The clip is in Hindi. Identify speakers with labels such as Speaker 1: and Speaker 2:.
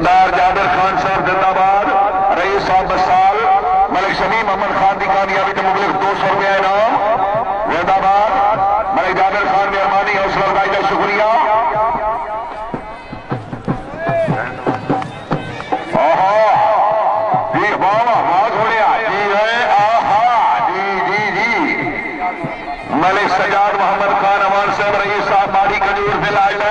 Speaker 1: सरदार जाबिर खान साहब जिंदाबाद, रईस साहब बसाल, मलिक शमीम अहमद खान की कामयाबी के मुबलिक 200 रुपया इनाम जिंदाबाद। मलिक जाबिर खान मेहरबानी हौसला अफजाई का शुक्रिया। जी वाह बहुत बढ़िया जी है। आहा जी जी जी मलिक सजाद मोहम्मद खान अमान साहब रईस साहब माड़ी खजूर से लाए